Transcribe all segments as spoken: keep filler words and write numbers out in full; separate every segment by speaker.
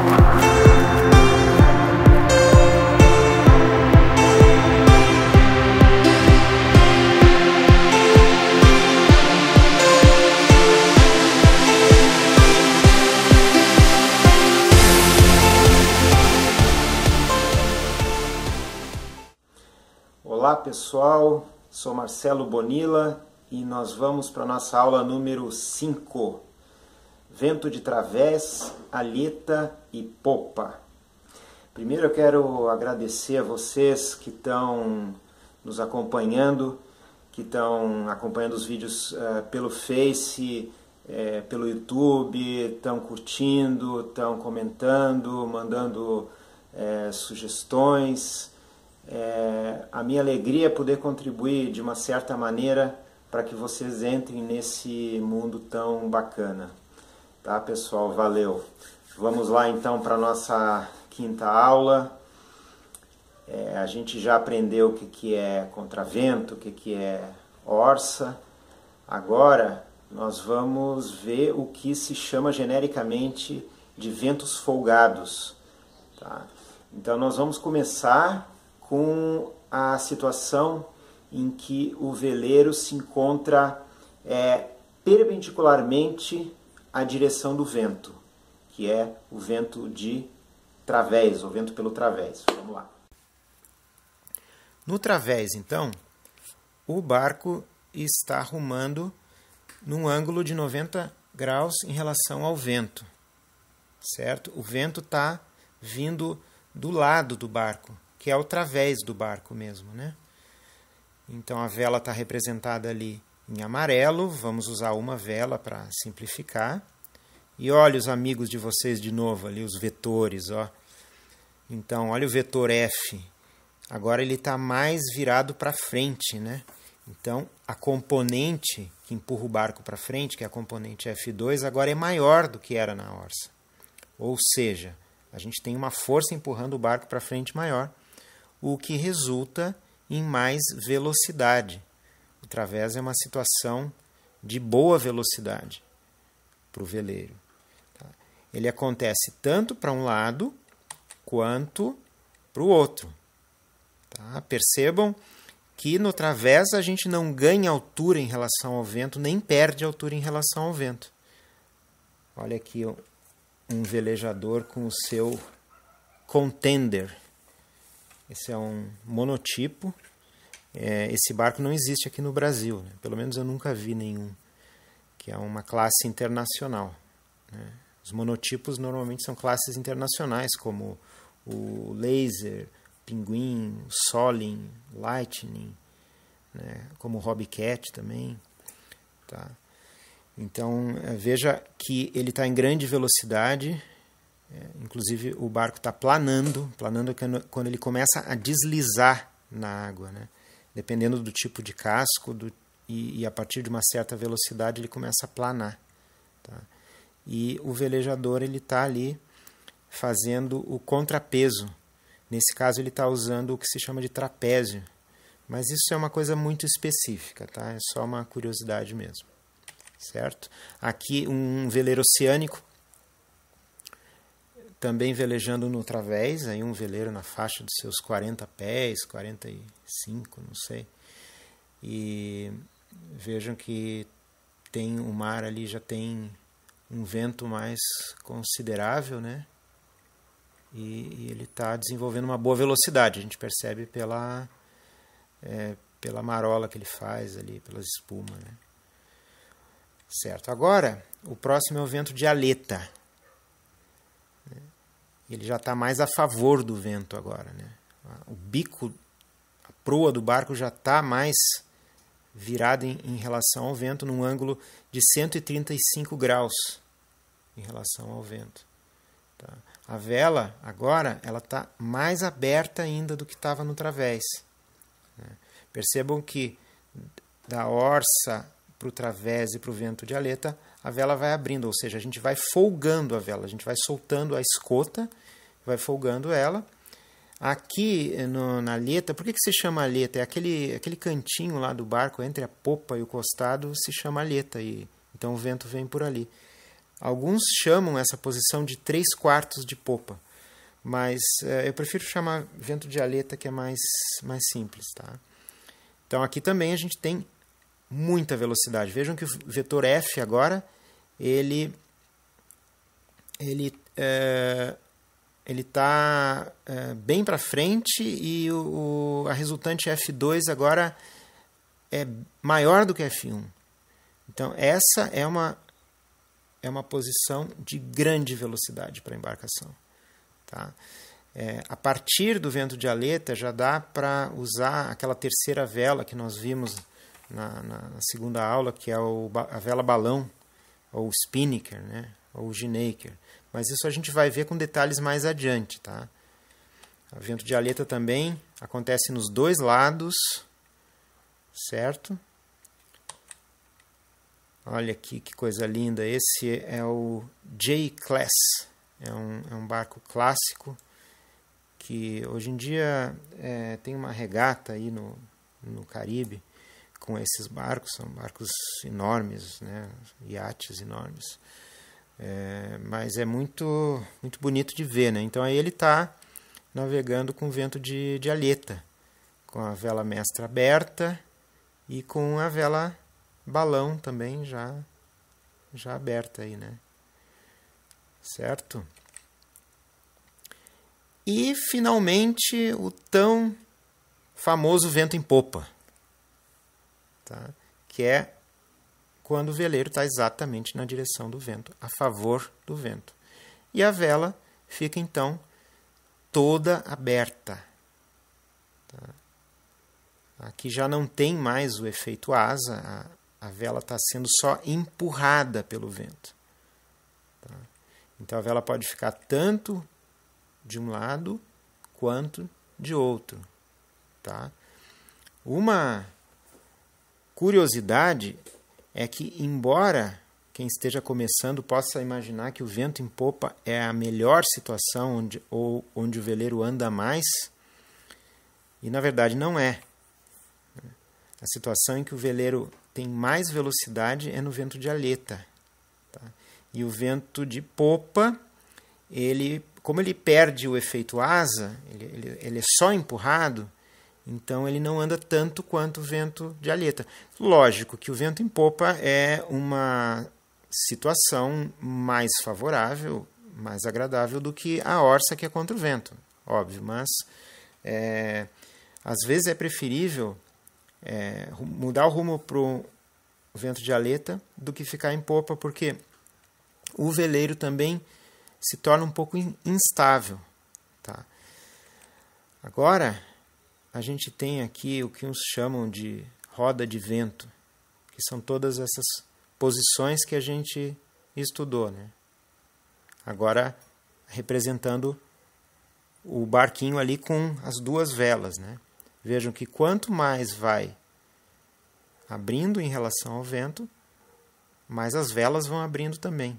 Speaker 1: Olá pessoal, sou Marcelo Bonilla e nós vamos para a nossa aula número cinco, vento de través, alheta e popa. Primeiro eu quero agradecer a vocês que estão nos acompanhando, que estão acompanhando os vídeos uh, pelo Face, uh, pelo YouTube, estão curtindo, estão comentando, mandando uh, sugestões. É, a minha alegria é poder contribuir de uma certa maneira para que vocês entrem nesse mundo tão bacana. Tá, pessoal? Valeu! Vamos lá então para a nossa quinta aula. É, a gente já aprendeu o que, que é contravento, o que, que é orça. Agora nós vamos ver o que se chama genericamente de ventos folgados. Tá? Então nós vamos começar com a situação em que o veleiro se encontra é, perpendicularmente à direção do vento, que é o vento de través, o vento pelo través. Vamos lá. No través, então, o barco está rumando num ângulo de noventa graus em relação ao vento, certo? O vento está vindo do lado do barco, que é o través do barco mesmo, né? Então a vela está representada ali em amarelo, vamos usar uma vela para simplificar. E olha os amigos de vocês de novo ali, os vetores, ó. Então olha o vetor F, agora ele está mais virado para frente, né? Então a componente que empurra o barco para frente, que é a componente F dois, agora é maior do que era na orça. Ou seja, a gente tem uma força empurrando o barco para frente maior, o que resulta em mais velocidade. O través é uma situação de boa velocidade para o veleiro. Tá? Ele acontece tanto para um lado quanto para o outro. Tá? Percebam que no través a gente não ganha altura em relação ao vento, nem perde altura em relação ao vento. Olha aqui um velejador com o seu contender. Esse é um monotipo. É, esse barco não existe aqui no Brasil, né? Pelo menos eu nunca vi nenhum, que é uma classe internacional, né? Os monotipos normalmente são classes internacionais, como o Laser, Pinguim, o Solin, Lightning, né? Como o Hobbycat também. Tá? Então veja que ele está em grande velocidade. É, inclusive o barco está planando, planando quando ele começa a deslizar na água, né? Dependendo do tipo de casco do, e, e a partir de uma certa velocidade ele começa a planar. Tá? E o velejador ele está ali fazendo o contrapeso. Nesse caso ele está usando o que se chama de trapézio, mas isso é uma coisa muito específica, tá? É só uma curiosidade mesmo, certo? Aqui um veleiro oceânico, também velejando no través, aí um veleiro na faixa dos seus quarenta pés, quarenta e cinco, não sei. E vejam que tem o mar ali, já tem um vento mais considerável, né? E, e ele está desenvolvendo uma boa velocidade, a gente percebe pela, é, pela marola que ele faz ali, pelas espumas, né? Certo, agora o próximo é o vento de alheta. Ele já está mais a favor do vento agora, né? O bico, a proa do barco já está mais virada em, em relação ao vento, num ângulo de cento e trinta e cinco graus em relação ao vento. Tá? A vela, agora, ela está mais aberta ainda do que estava no través. Né? Percebam que da orça para o través e para o vento de alheta, a vela vai abrindo, ou seja, a gente vai folgando a vela, a gente vai soltando a escota, vai folgando ela. Aqui no, na alheta, por que, que se chama alheta? É aquele, aquele cantinho lá do barco, entre a popa e o costado, se chama alheta, e, então o vento vem por ali. Alguns chamam essa posição de três quartos de popa, mas é, eu prefiro chamar vento de aleta, que é mais, mais simples. Tá? Então aqui também a gente tem muita velocidade. Vejam que o vetor F agora, ele ele é, ele está é, bem para frente e o, o, a resultante F dois agora é maior do que F um. Então essa é uma, é uma posição de grande velocidade para a embarcação. Tá? É, a partir do vento de aleta já dá para usar aquela terceira vela que nós vimos na, na, na segunda aula, que é o, a vela balão, ou spinnaker, né? Ou Ginnaker. Mas isso a gente vai ver com detalhes mais adiante. Tá? O vento de aleta também acontece nos dois lados, certo? Olha aqui que coisa linda. Esse é o J-Class. É um, é um barco clássico que hoje em dia é, tem uma regata aí no, no Caribe com esses barcos. São barcos enormes, né? Iates enormes. É, mas é muito, muito bonito de ver, né? Então aí ele está navegando com vento de, de aleta, com a vela mestra aberta e com a vela balão também já, já aberta aí, né? Certo? E finalmente o tão famoso vento em popa, tá? Que é quando o veleiro está exatamente na direção do vento, a favor do vento. E a vela fica, então, toda aberta. Tá? Aqui já não tem mais o efeito asa, a, a vela está sendo só empurrada pelo vento. Tá? Então a vela pode ficar tanto de um lado quanto de outro. Tá? Uma curiosidade é que, embora quem esteja começando possa imaginar que o vento em popa é a melhor situação onde, ou onde o veleiro anda mais, e na verdade não é. A situação em que o veleiro tem mais velocidade é no vento de aleta. Tá? E o vento de popa, ele, como ele perde o efeito asa, ele, ele, ele é só empurrado, então ele não anda tanto quanto o vento de aleta. Lógico que o vento em popa é uma situação mais favorável, mais agradável do que a orça, que é contra o vento, óbvio, mas é, às vezes é preferível é, mudar o rumo para o vento de aleta do que ficar em popa, porque o veleiro também se torna um pouco instável. Tá? Agora, a gente tem aqui o que uns chamam de roda de vento, que são todas essas posições que a gente estudou, né? Agora, representando o barquinho ali com as duas velas, né? Vejam que quanto mais vai abrindo em relação ao vento, mais as velas vão abrindo também.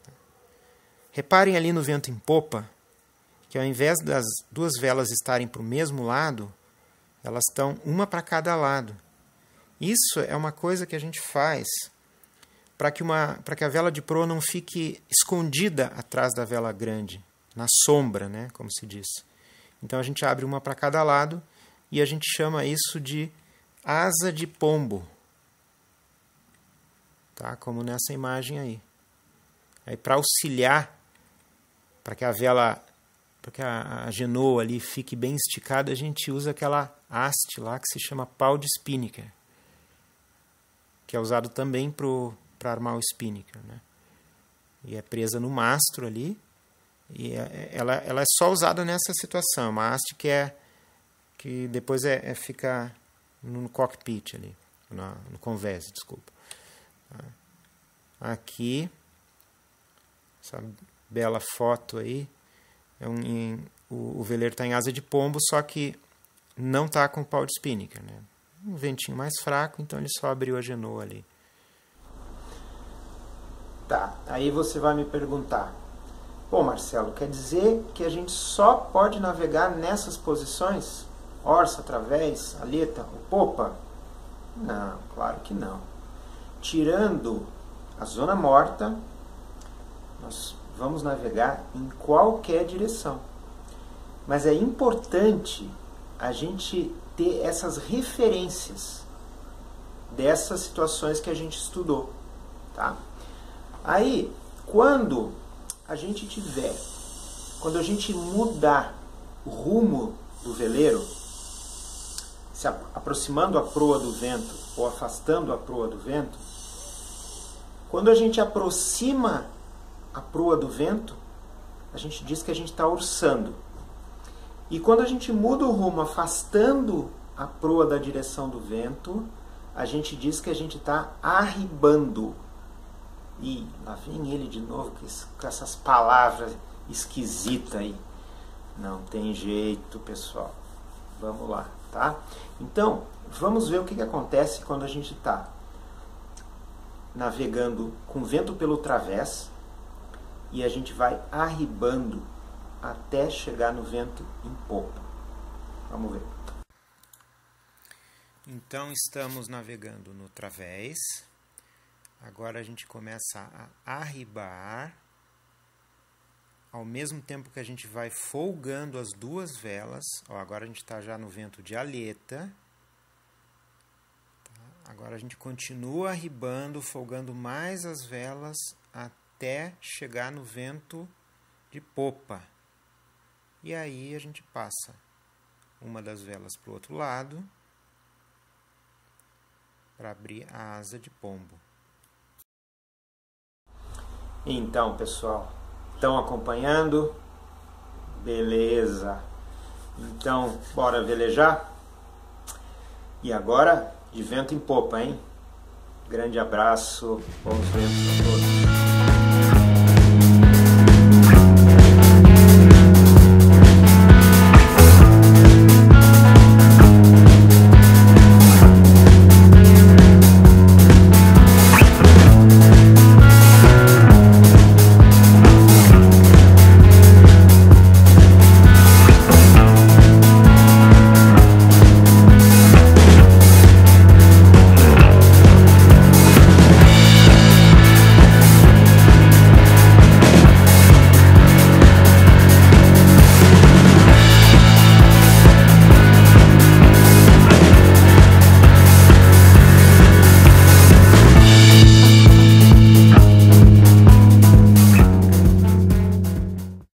Speaker 1: Reparem ali no vento em popa, que ao invés das duas velas estarem para o mesmo lado, elas estão uma para cada lado. Isso é uma coisa que a gente faz para que, uma, para que a vela de proa não fique escondida atrás da vela grande, na sombra, né, como se diz. Então a gente abre uma para cada lado e a gente chama isso de asa de pombo. Tá? Como nessa imagem aí. Aí para auxiliar, para que a vela, para que a, a genoa ali fique bem esticada, a gente usa aquela haste lá que se chama pau de spinnaker, que é usado também para armar o spinnaker, né? E é presa no mastro ali, e é, ela, ela é só usada nessa situação, uma haste que, é, que depois é, é, fica no cockpit ali, no, no convés, desculpa. Aqui, essa bela foto aí, é um, em, o, o veleiro está em asa de pombo, só que não está com o pau de spinnaker, né? Um ventinho mais fraco, então ele só abriu a genoa ali. Tá, aí você vai me perguntar, pô Marcelo, quer dizer que a gente só pode navegar nessas posições? Orça, través, aleta, ou popa? Não, claro que não. Tirando a zona morta, nós vamos navegar em qualquer direção. Mas é importante a gente ter essas referências dessas situações que a gente estudou, tá? Aí, quando a gente tiver, quando a gente mudar o rumo do veleiro, se aproximando a proa do vento ou afastando a proa do vento, quando a gente aproxima a proa do vento, a gente diz que a gente está orçando. E quando a gente muda o rumo afastando a proa da direção do vento, a gente diz que a gente está arribando. E lá vem ele de novo com essas palavras esquisitas aí. Não tem jeito, pessoal. Vamos lá, tá? Então, vamos ver o que, que acontece quando a gente está navegando com vento pelo través e a gente vai arribando até chegar no vento em popa. Vamos ver. Então, estamos navegando no través. Agora a gente começa a arribar, ao mesmo tempo que a gente vai folgando as duas velas. Ó, agora a gente está já no vento de aleta. Tá? Agora a gente continua arribando, folgando mais as velas até chegar no vento de popa. E aí a gente passa uma das velas para o outro lado para abrir a asa de pombo. Então, pessoal, estão acompanhando? Beleza. Então, bora velejar? E agora, de vento em popa, hein? Grande abraço, bons ventos a todos.